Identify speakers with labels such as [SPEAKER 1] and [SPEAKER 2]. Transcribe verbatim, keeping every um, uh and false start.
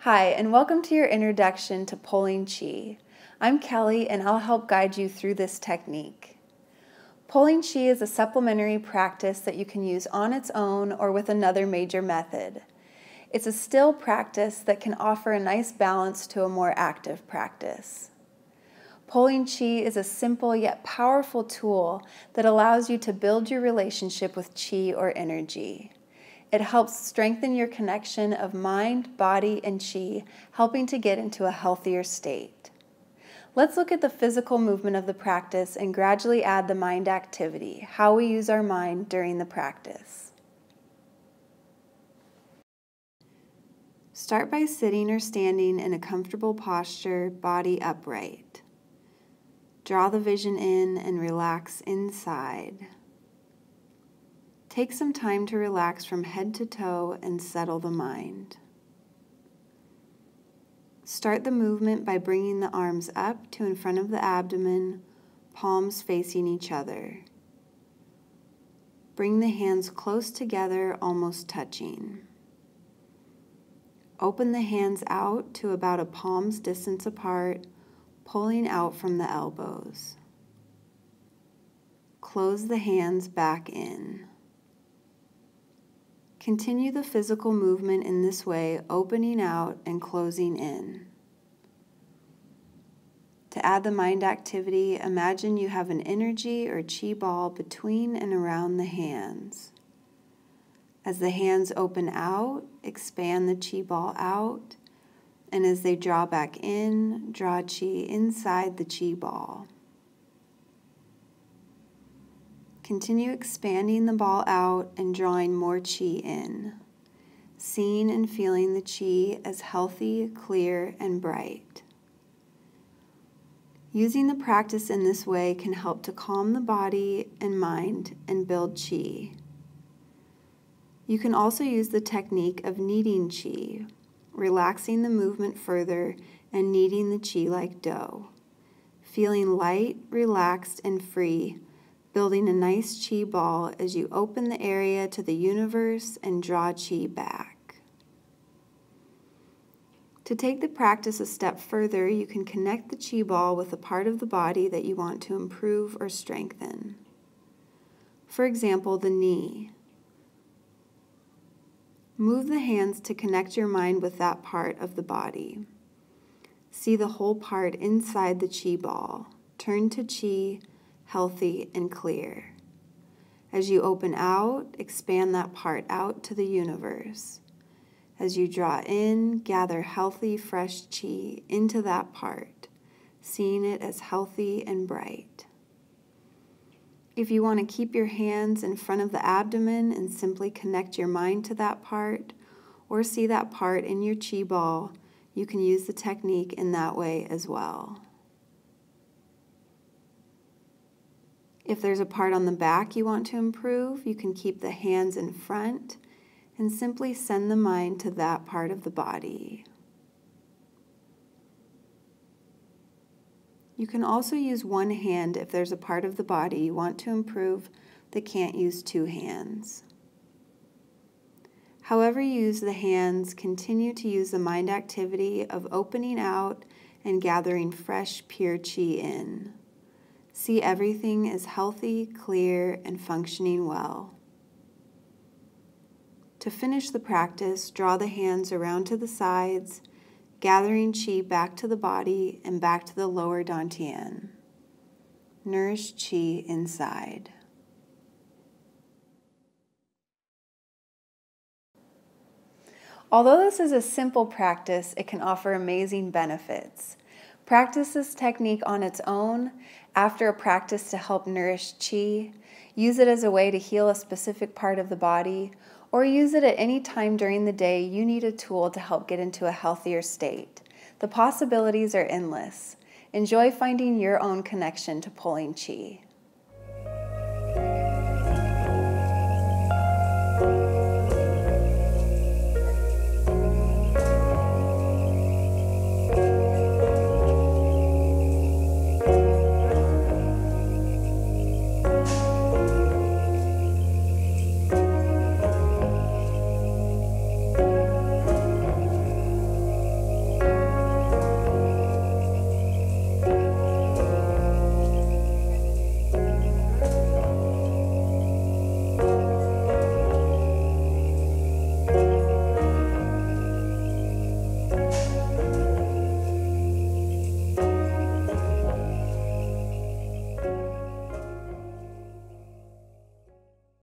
[SPEAKER 1] Hi, and welcome to your introduction to pulling Qi. I'm Kelly, and I'll help guide you through this technique. Pulling Qi is a supplementary practice that you can use on its own or with another major method. It's a still practice that can offer a nice balance to a more active practice. Pulling Qi is a simple yet powerful tool that allows you to build your relationship with Qi or energy. It helps strengthen your connection of mind, body, and Qi, helping to get into a healthier state. Let's look at the physical movement of the practice and gradually add the mind activity, how we use our mind during the practice. Start by sitting or standing in a comfortable posture, body upright. Draw the vision in and relax inside. Take some time to relax from head to toe and settle the mind. Start the movement by bringing the arms up to in front of the abdomen, palms facing each other. Bring the hands close together, almost touching. Open the hands out to about a palm's distance apart, pulling out from the elbows. Close the hands back in. Continue the physical movement in this way, opening out and closing in. To add the mind activity, imagine you have an energy or Qi ball between and around the hands. As the hands open out, expand the Qi ball out, and as they draw back in, draw Qi inside the Qi ball. Continue expanding the ball out and drawing more Qi in, seeing and feeling the Qi as healthy, clear, and bright. Using the practice in this way can help to calm the body and mind and build Qi. You can also use the technique of kneading Qi, relaxing the movement further and kneading the Qi like dough, feeling light, relaxed, and free, building a nice Qi ball as you open the area to the universe and draw Qi back. To take the practice a step further, you can connect the Qi ball with a part of the body that you want to improve or strengthen. For example, the knee. Move the hands to connect your mind with that part of the body. See the whole part inside the Qi ball. Turn to Qi, healthy and clear. As you open out, expand that part out to the universe. As you draw in, gather healthy, fresh Qi into that part, seeing it as healthy and bright. If you want to keep your hands in front of the abdomen and simply connect your mind to that part, or see that part in your Qi ball, you can use the technique in that way as well. If there's a part on the back you want to improve, you can keep the hands in front and simply send the mind to that part of the body. You can also use one hand if there's a part of the body you want to improve that can't use two hands. However you use the hands, continue to use the mind activity of opening out and gathering fresh, pure Qi in. See everything as healthy, clear, and functioning well. To finish the practice, draw the hands around to the sides, gathering Qi back to the body and back to the lower dantian. Nourish Qi inside. Although this is a simple practice, it can offer amazing benefits. Practice this technique on its own, after a practice to help nourish Qi, use it as a way to heal a specific part of the body, or use it at any time during the day you need a tool to help get into a healthier state. The possibilities are endless. Enjoy finding your own connection to pulling Qi.